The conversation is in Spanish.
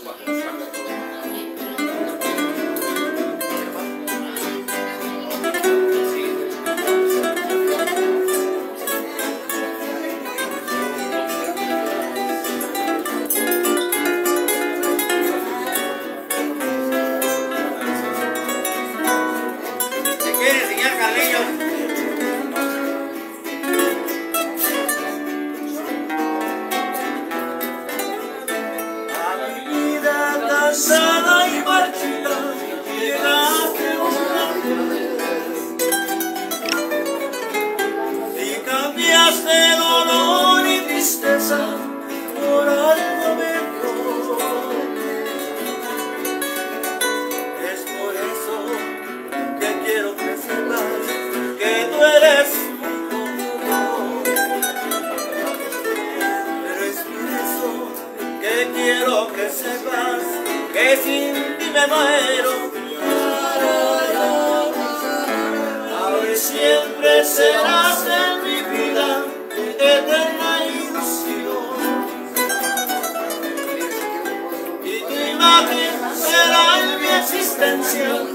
Cansada y marchita, llegaste una vez y cambiaste dolor y tristeza por algo mejor. Es por eso que quiero que sepas que tú eres mi amor. Pero es por eso que quiero que sepas que sin ti me muero. Ahora siempre serás en mi vida eterna ilusión, y tu imagen será en mi existencia